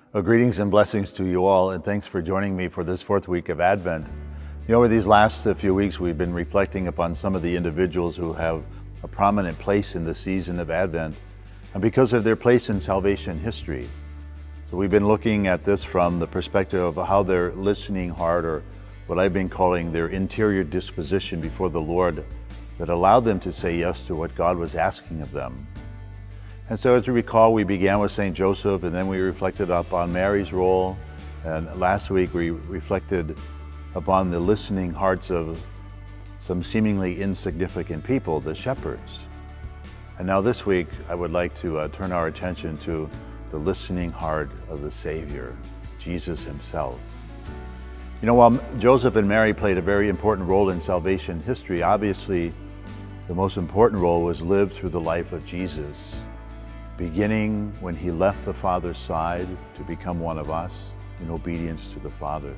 Well, greetings and blessings to you all, and thanks for joining me for this fourth week of Advent. Over these last few weeks, we've been reflecting upon some of the individuals who have a prominent place in the season of Advent, and because of their place in salvation history. So we've been looking at this from the perspective of how their listening heart, or what I've been calling their interior disposition before the Lord, that allowed them to say yes to what God was asking of them. And so as you recall, we began with St. Joseph, and then we reflected upon Mary's role. And last week we reflected upon the listening hearts of some seemingly insignificant people, the shepherds. And now this week, I would like to turn our attention to the listening heart of the Savior, Jesus himself. While Joseph and Mary played a very important role in salvation history, obviously the most important role was lived through the life of Jesus, beginning when he left the Father's side to become one of us in obedience to the Father.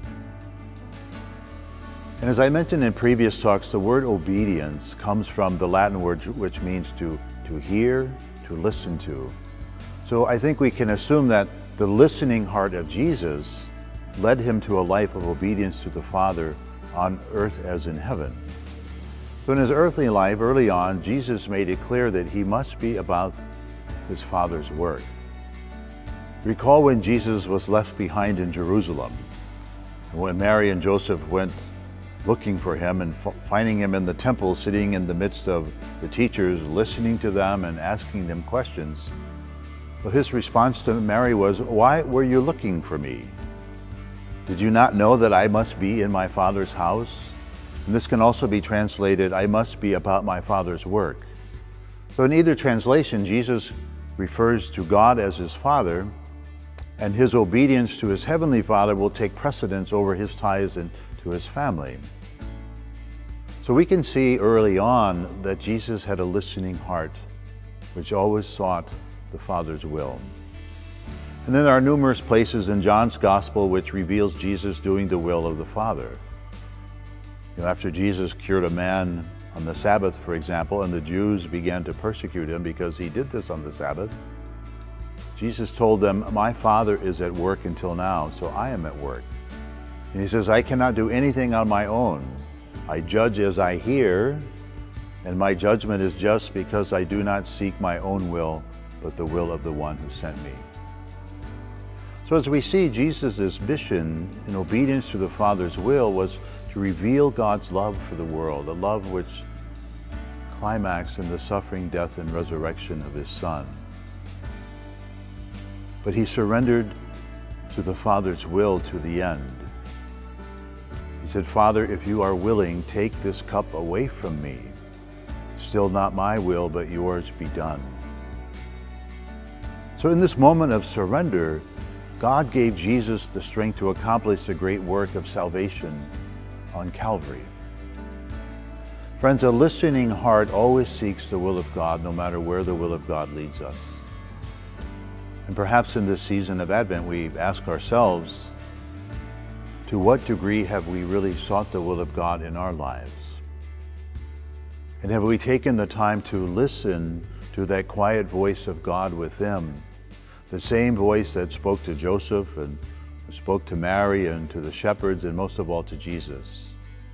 And as I mentioned in previous talks, the word obedience comes from the Latin word which means to hear, to listen to. So I think we can assume that the listening heart of Jesus led him to a life of obedience to the Father on earth as in heaven. So in his earthly life, early on, Jesus made it clear that he must be about his Father's work. Recall when Jesus was left behind in Jerusalem, when Mary and Joseph went looking for him and finding him in the temple, sitting in the midst of the teachers, listening to them and asking them questions. Well, his response to Mary was, "Why were you looking for me? Did you not know that I must be in my Father's house?" And this can also be translated, "I must be about my Father's work." So in either translation, Jesus refers to God as his Father, and his obedience to his heavenly Father will take precedence over his ties to his family. So we can see early on that Jesus had a listening heart, which always sought the Father's will. And then there are numerous places in John's Gospel which reveals Jesus doing the will of the Father. After Jesus cured a man on the Sabbath, for example, and the Jews began to persecute him because he did this on the Sabbath, Jesus told them, "My Father is at work until now, so I am at work." And he says, "I cannot do anything on my own. I judge as I hear, and my judgment is just because I do not seek my own will, but the will of the one who sent me." So as we see, Jesus' mission in obedience to the Father's will was to reveal God's love for the world, a love which climaxed in the suffering, death, and resurrection of his Son. But he surrendered to the Father's will to the end. He said, "Father, if you are willing, take this cup away from me. Still not my will, but yours be done." So in this moment of surrender, God gave Jesus the strength to accomplish the great work of salvation on Calvary. Friends, a listening heart always seeks the will of God, no matter where the will of God leads us. And perhaps in this season of Advent, we ask ourselves, to what degree have we really sought the will of God in our lives? And have we taken the time to listen to that quiet voice of God within, the same voice that spoke to Joseph and spoke to Mary and to the shepherds, and most of all to Jesus?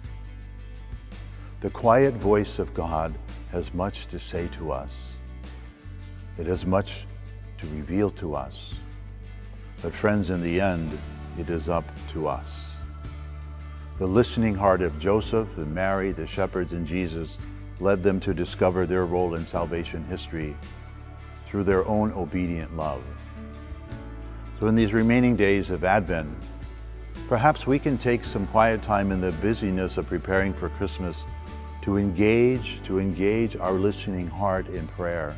The quiet voice of God has much to say to us. It has much to reveal to us. But friends, in the end, it is up to us. The listening heart of Joseph and Mary, the shepherds, and Jesus led them to discover their role in salvation history through their own obedient love. So in these remaining days of Advent, perhaps we can take some quiet time in the busyness of preparing for Christmas to engage our listening heart in prayer,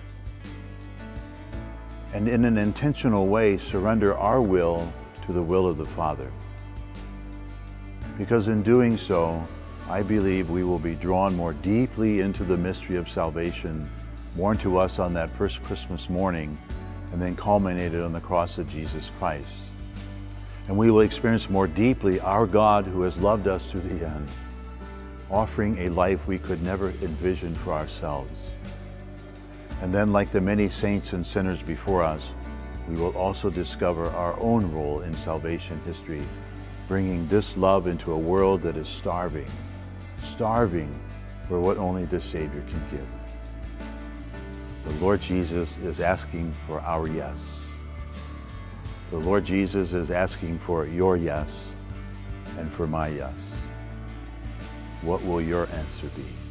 and in an intentional way surrender our will to the will of the Father. Because in doing so, I believe we will be drawn more deeply into the mystery of salvation, born to us on that first Christmas morning, and then culminated on the cross of Jesus Christ. And we will experience more deeply our God who has loved us to the end, offering a life we could never envision for ourselves. And then, like the many saints and sinners before us, we will also discover our own role in salvation history, bringing this love into a world that is starving for what only the Savior can give. The Lord Jesus is asking for our yes. The Lord Jesus is asking for your yes and for my yes. What will your answer be?